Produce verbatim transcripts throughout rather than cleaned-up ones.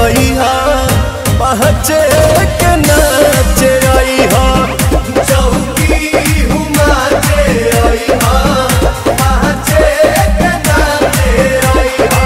आई हा पहचे के नाचे आई हा चौकी हुमाचे आई हा पहचे के नाचे आई हा।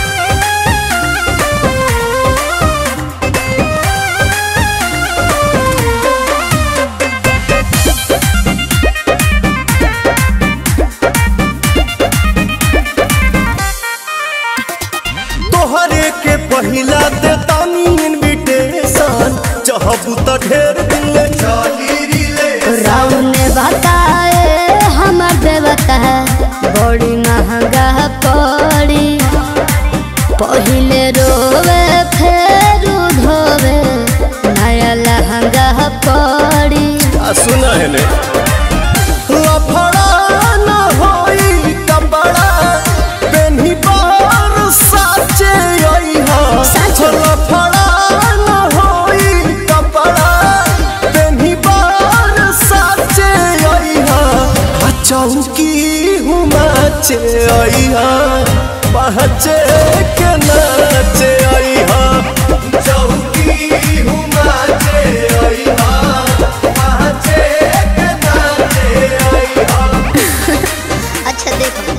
तोहरे के पहिला दे तानी इनविटेशन चाहबू त ढेर दिन ले चली रिले राव ने बताए हमर देवता है बड़ी महंगा पड़ी पहिले रोवे फिर धोवे नया लहंगा पड़ी। सुना है ने लफड़ा न होई कपड़ा पेन्ही बार साचे आई हा लफड़ा न होई कपड़ा पेन्ही बार साचे आई हा चौकी हुमाचे आई हा पहचे के नाचे आई हा चौकी हुमाचे आई हा पहचे के नाचे आई हा। अच्छा देखो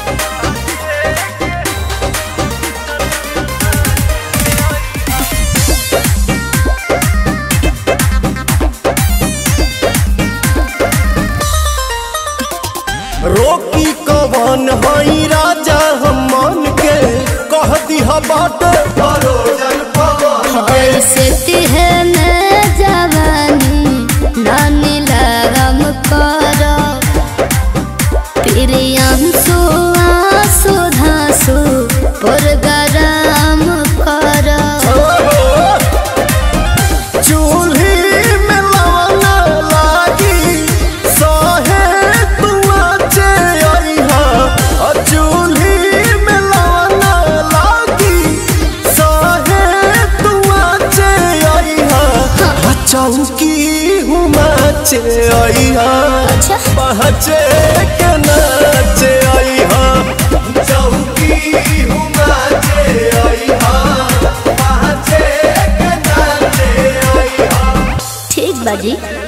रोकी कवन हई राजा हम मन के कह दिहा बाट भरोजन पवन ऐसे तिहने जवानी नानी लगम करो प्रियांशु आंसू धांसू पुरगराम करो चूल्ही में लवना लागी सहे तुआचे आई हा चूल्ही में लवना लागी सहे तुआचे आई हा चौकी हुमाचे आई हा पहचे के नाचे आई हा चौकी हुमाचे आई हा पहचे के नाचे आई हा। ठीक बाजी।